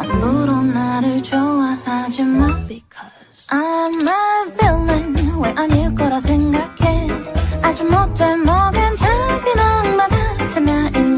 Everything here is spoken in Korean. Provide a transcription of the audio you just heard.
전부로 나를 좋아하지 마 Because I'm a villain 왜 아닐 거라 생각해 아주 못돼 먹은 작은 악마 같은 나인